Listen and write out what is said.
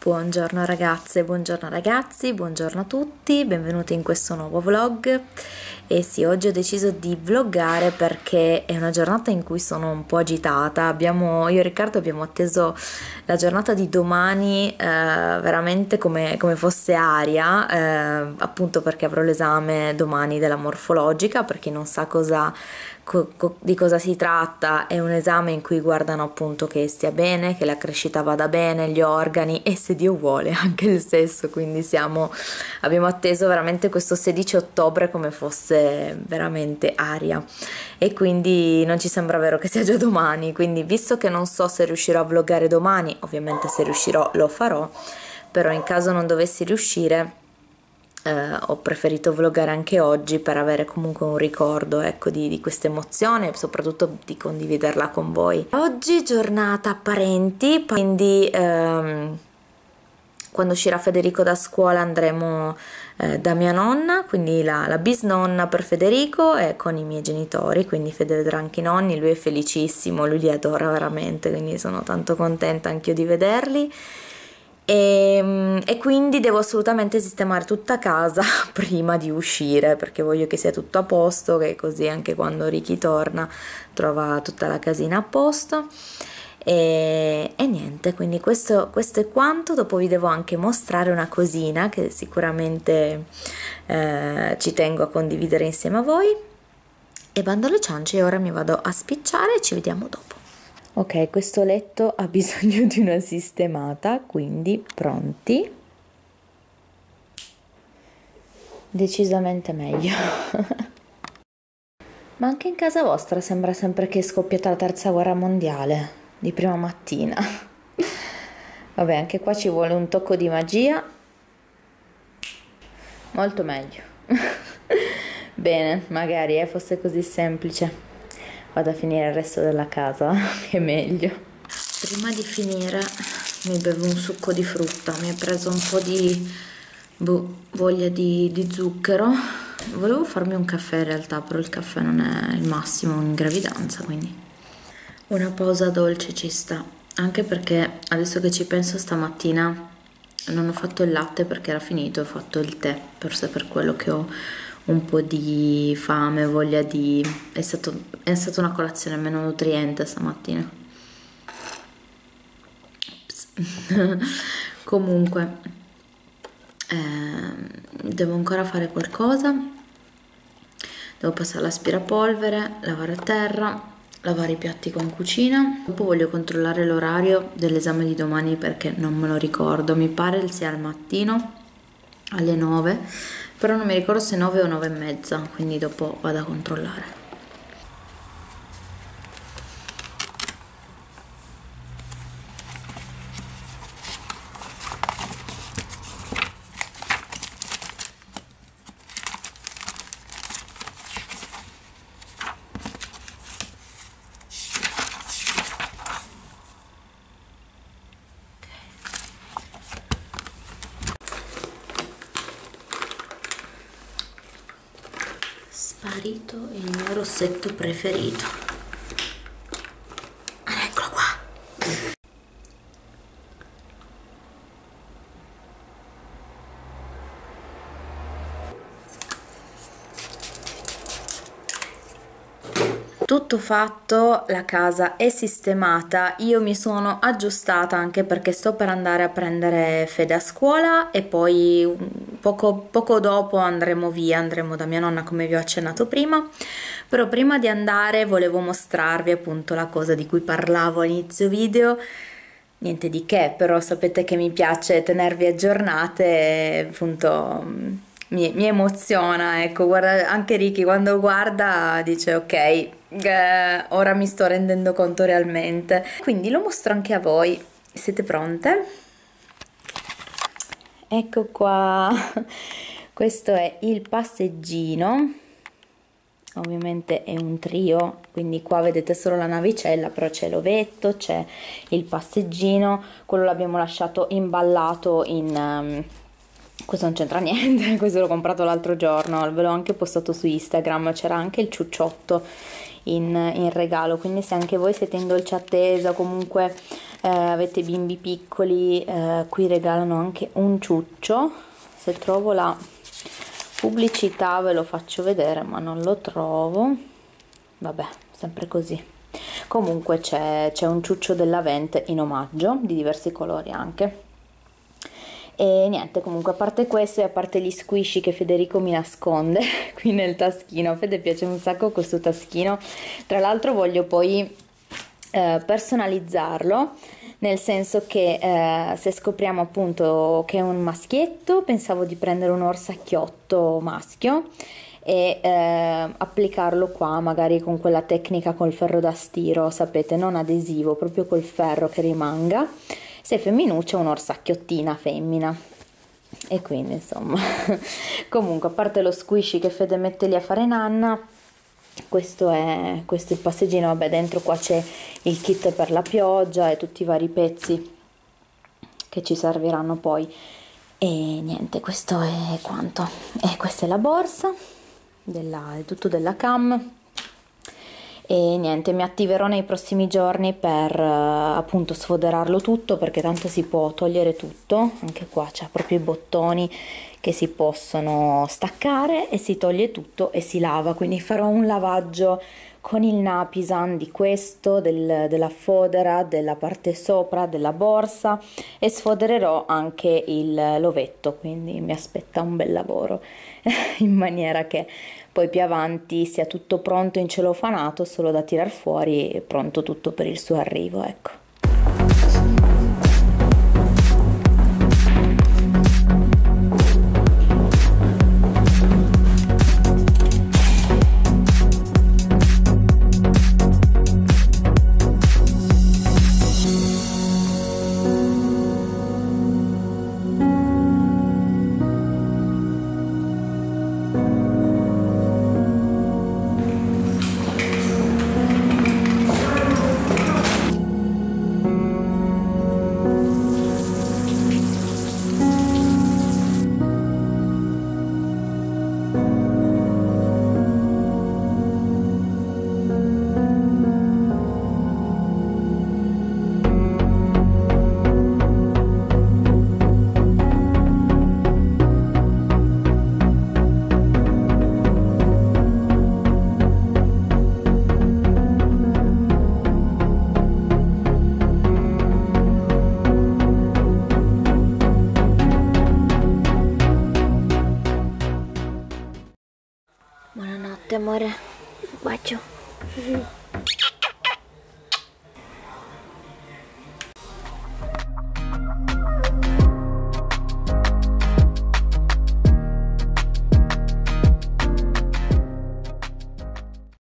Buongiorno ragazze, buongiorno ragazzi, buongiorno a tutti, benvenuti in questo nuovo vlog. E sì, oggi ho deciso di vloggare perché è una giornata in cui sono un po' agitata. Io e Riccardo abbiamo atteso la giornata di domani veramente come fosse aria, appunto perché avrò l'esame domani della morfologica. Per chi non sa di cosa si tratta, è un esame in cui guardano appunto che stia bene, che la crescita vada bene, gli organi e, se Dio vuole, anche il sesso. Quindi abbiamo atteso veramente questo 16 ottobre come fosse veramente aria, e quindi non ci sembra vero che sia già domani. Quindi, visto che non so se riuscirò a vloggare domani, ovviamente se riuscirò lo farò, però in caso non dovessi riuscire ho preferito vloggare anche oggi per avere comunque un ricordo, ecco, di questa emozione e soprattutto di condividerla con voi. Oggi giornata parenti, quindi quando uscirà Federico da scuola andremo da mia nonna, quindi la bisnonna per Federico, e con i miei genitori, quindi Fede vedrà anche i nonni. Lui è felicissimo, lui li adora veramente, quindi sono tanto contenta anch'io di vederli. E quindi devo assolutamente sistemare tutta casa prima di uscire, perché voglio che sia tutto a posto, che così anche quando Ricky torna trova tutta la casina a posto. E niente, quindi questo è quanto. Dopo vi devo anche mostrare una cosina che sicuramente ci tengo a condividere insieme a voi. E bando alle ciance, ora mi vado a spicciare e ci vediamo dopo. Ok, questo letto ha bisogno di una sistemata, quindi pronti? Decisamente meglio. Ma anche in casa vostra sembra sempre che è scoppiata la terza guerra mondiale, di prima mattina. Vabbè, anche qua ci vuole un tocco di magia. Molto meglio. Bene, magari fosse così semplice. Vado a finire il resto della casa, che è meglio. Prima di finire mi bevo un succo di frutta. Mi è preso un po' di voglia di zucchero. Volevo farmi un caffè in realtà, però il caffè non è il massimo in gravidanza, quindi una pausa dolce ci sta. Anche perché adesso che ci penso, stamattina non ho fatto il latte perché era finito, ho fatto il tè, forse per quello che ho un po' di fame, voglia di... È stata una colazione meno nutriente stamattina. Comunque devo ancora fare qualcosa. Devo passare l'aspirapolvere, lavare a terra, lavare i piatti qua in cucina. Dopo voglio controllare l'orario dell'esame di domani perché non me lo ricordo. Mi pare sia al mattino alle 9, però non mi ricordo se 9 o 9 e mezza, quindi dopo vado a controllare. Sparito il mio rossetto preferito. Eccolo qua. Tutto fatto, la casa è sistemata, io mi sono aggiustata anche perché sto per andare a prendere Fede a scuola e poi poco dopo andremo via, andremo da mia nonna come vi ho accennato prima. Però prima di andare volevo mostrarvi appunto la cosa di cui parlavo all'inizio video. Niente di che, però sapete che mi piace tenervi aggiornate e appunto mi emoziona, ecco. Guarda, anche Ricky quando guarda dice ok, ora mi sto rendendo conto realmente. Quindi lo mostro anche a voi. Siete pronte? Ecco qua. Questo è il passeggino. Ovviamente è un trio, quindi qua vedete solo la navicella, però c'è l'ovetto, c'è il passeggino. Quello l'abbiamo lasciato imballato in... questo non c'entra niente, questo l'ho comprato l'altro giorno, ve l'ho anche postato su Instagram. C'era anche il ciucciotto in regalo, quindi se anche voi siete in dolce attesa, comunque avete bimbi piccoli, qui regalano anche un ciuccio. Se trovo la pubblicità ve lo faccio vedere, ma non lo trovo. Vabbè, sempre così. Comunque c'è un ciuccio dell'Avent in omaggio, di diversi colori anche. E niente, comunque a parte questo e a parte gli squishy che Federico mi nasconde qui nel taschino, a Fede piace un sacco questo taschino. Tra l'altro voglio poi personalizzarlo, nel senso che se scopriamo appunto che è un maschietto, pensavo di prendere un orsacchiotto maschio e applicarlo qua magari con quella tecnica col ferro da stiro, sapete, non adesivo, proprio col ferro che rimanga. Se femminuccia, un orsacchiottina femmina. E quindi insomma comunque, a parte lo squishy che Fede mette lì a fare nanna, questo è il passeggino. Vabbè, dentro qua c'è il kit per la pioggia e tutti i vari pezzi che ci serviranno poi. E niente, questo è quanto. E questa è la borsa è tutto della Cam. E niente, mi attiverò nei prossimi giorni per appunto sfoderarlo tutto, perché tanto si può togliere tutto. Anche qua c'è proprio i bottoni che si possono staccare e si toglie tutto e si lava, quindi farò un lavaggio con il Napisan di questo, della fodera, della parte sopra della borsa, e sfodererò anche l'ovetto, quindi mi aspetta un bel lavoro in maniera che poi più avanti sia tutto pronto in celofanato, solo da tirar fuori, pronto tutto per il suo arrivo, ecco. Buonanotte amore, un bacio.